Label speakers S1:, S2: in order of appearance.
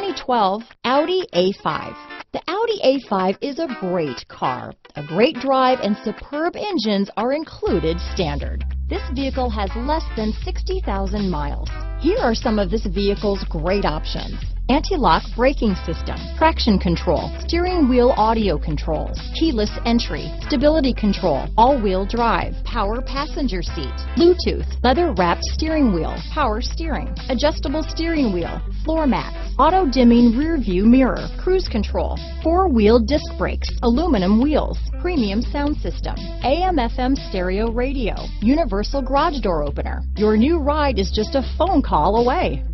S1: 2012 Audi A5. The Audi A5 is a great car. A great drive and superb engines are included standard. This vehicle has less than 60,000 miles. Here are some of this vehicle's great options: anti-lock braking system, traction control, steering wheel audio controls, keyless entry, stability control, all-wheel drive, power passenger seat, Bluetooth, leather-wrapped steering wheel, power steering, adjustable steering wheel, floor mats, auto-dimming rear-view mirror, cruise control, four-wheel disc brakes, aluminum wheels, premium sound system, AM/FM stereo radio, universal garage door opener. Your new ride is just a phone call away.